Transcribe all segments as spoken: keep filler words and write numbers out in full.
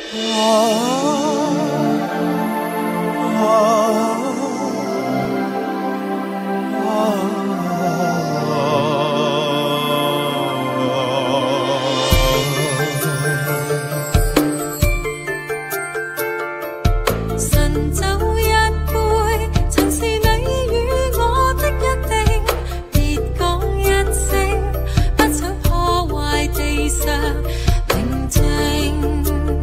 神酒一杯，曾是你與我的約定，別講一聲，不想破壞地上寧靜。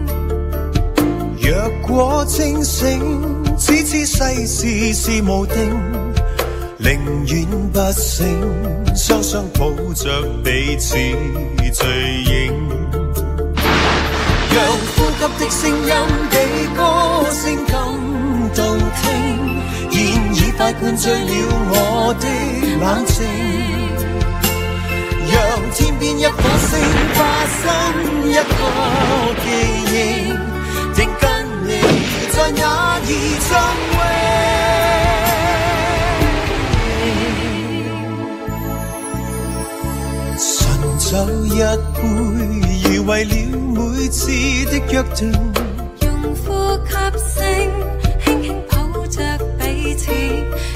若果清醒，只知世事是無定，寧願不醒，雙雙抱着彼此醉影。讓呼吸的聲音比歌聲更動聽，現已快灌醉了我的冷靜。讓天邊一顆星化身一個記憶，定跟你在那兒相永。純酒一杯，如為了每次的約定， 用呼吸聲輕輕抱着彼此。